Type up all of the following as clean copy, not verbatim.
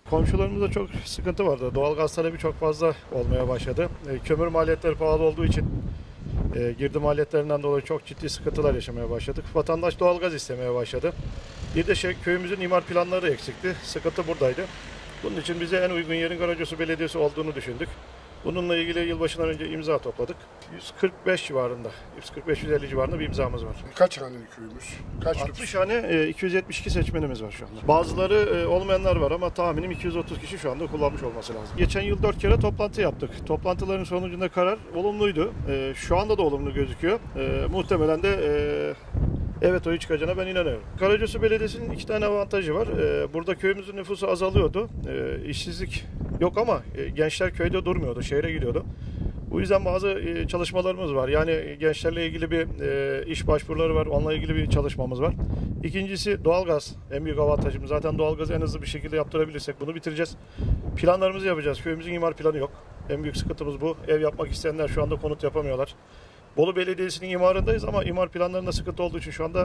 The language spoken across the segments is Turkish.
Komşularımızda çok sıkıntı vardı. Doğalgaz talebi çok fazla olmaya başladı. Kömür maliyetleri pahalı olduğu için girdi maliyetlerinden dolayı çok ciddi sıkıntılar yaşamaya başladık. Vatandaş doğalgaz istemeye başladı. Bir de köyümüzün imar planları eksikti. Sıkıntı buradaydı. Bunun için bize en uygun yerin Karacasu Belediyesi olduğunu düşündük. Bununla ilgili yılbaşından önce imza topladık. 145 civarında, 145-150 civarında bir imzamız var. Kaç haneli köyümüz? Kaç 60 hane, 272 seçmenimiz var şu anda. Bazıları olmayanlar var ama tahminim 230 kişi şu anda kullanmış olması lazım. Geçen yıl 4 kere toplantı yaptık. Toplantıların sonucunda karar olumluydu. Şu anda da olumlu gözüküyor. Muhtemelen de evet oyu çıkacağına ben inanıyorum. Karacasu Belediyesi'nin 2 tane avantajı var. Burada köyümüzün nüfusu azalıyordu. İşsizlik yok ama gençler köyde durmuyordu, şehre gidiyordu. Bu yüzden bazı çalışmalarımız var. Yani gençlerle ilgili bir iş başvuruları var. Onunla ilgili bir çalışmamız var. İkincisi doğalgaz. En büyük avantajımız. Zaten doğalgazı en hızlı bir şekilde yaptırabilirsek bunu bitireceğiz. Planlarımızı yapacağız. Köyümüzün imar planı yok. En büyük sıkıntımız bu. Ev yapmak isteyenler şu anda konut yapamıyorlar. Bolu Belediyesi'nin imarındayız ama imar planlarında sıkıntı olduğu için şu anda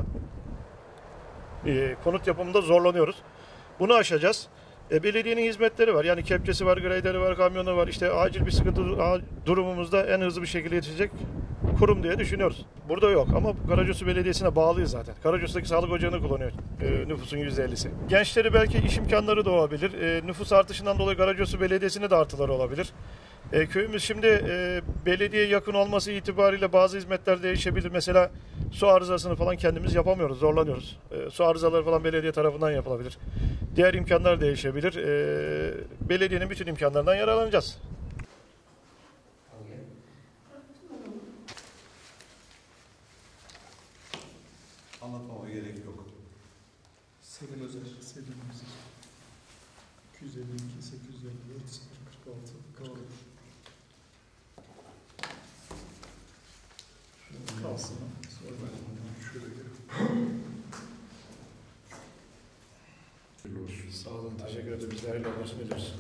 konut yapımında zorlanıyoruz. Bunu aşacağız. Belediyenin hizmetleri var. Yani kepçesi var, grader'i var, kamyonu var. İşte acil bir sıkıntı durumumuzda en hızlı bir şekilde yetişecek kurum diye düşünüyoruz. Burada yok ama Karacasu Belediyesi'ne bağlıyız zaten. Karacasu'daki sağlık ocağını kullanıyor nüfusun %50'si. Gençleri belki iş imkanları doğabilir. Nüfus artışından dolayı Karacasu Belediyesi'ne de artıları olabilir. Köyümüz şimdi belediye yakın olması itibariyle bazı hizmetler değişebilir. Mesela su arızasını falan kendimiz yapamıyoruz, zorlanıyoruz. Su arızaları falan belediye tarafından yapılabilir. Diğer imkanlar değişebilir. Belediyenin bütün imkanlarından yararlanacağız. Anlatmama gerek yok. Selim Özer, 252, 854, 046, kalmış. Kalsın. Sonra şöyle gel. Sağ olun, teşekkür ederim. Biz de hayırlı olmasını diliyoruz.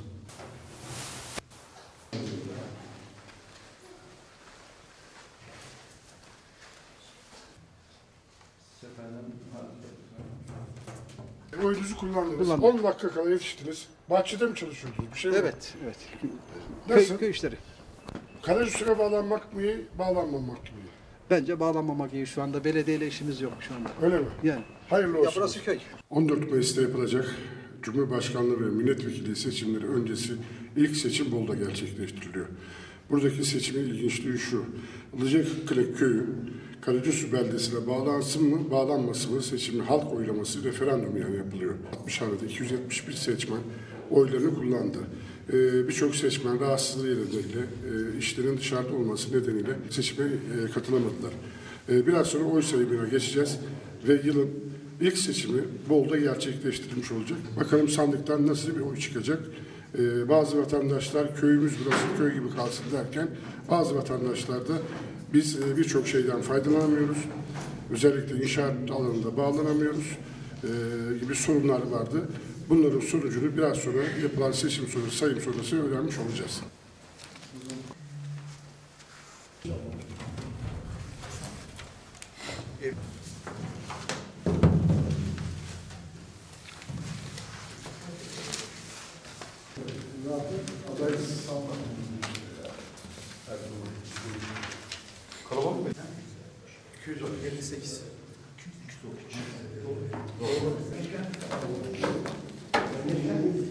Oyunuzu kullandınız. 10 dakika kala yetiştiniz. Bahçede mi çalışıyordunuz? Bir şey mi? Evet, evet. Nasıl? Köy işleri. Karacasu'ya bağlanmak mı iyi, bağlanmamak mı iyi? Bence bağlanmamak iyi şu anda. Belediyeyle işimiz yok şu anda. Öyle mi? Yani. Hayırlı Ya olsun. burası köy. 14 Mayıs'ta yapılacak Cumhurbaşkanlığı ve milletvekili seçimleri öncesi ilk seçim Bolu'da gerçekleştiriliyor. Buradaki seçimin ilginçliği şu: Ilıcaklık Köyü Karacasu beldesine bağlansın mı, bağlanmasın mı seçimi halk oylaması referandum yani yapılıyor. 60 hanede 271 seçmen oylarını kullandı. Birçok seçmen rahatsızlığı nedeniyle, işlerin dışarıda olması nedeniyle seçime katılamadılar. Biraz sonra oy sayımına geçeceğiz ve yılın ilk seçimi Bolu'da gerçekleştirilmiş olacak. Bakalım sandıktan nasıl bir oy çıkacak? Bazı vatandaşlar köyümüz burası köy gibi kalsın derken bazı vatandaşlar da biz birçok şeyden faydalanamıyoruz. Özellikle inşaat alanında bağlanamıyoruz gibi sorunlar vardı. Bunların sonucunu biraz sonra yapılan seçim sonrası, sayım sonrası öğrenmiş olacağız. Kalabalık mı? 258. 260.